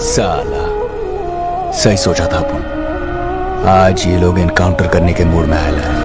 साला सही सोचा था अपन। आज ये लोग एनकाउंटर करने के मूड में आया है।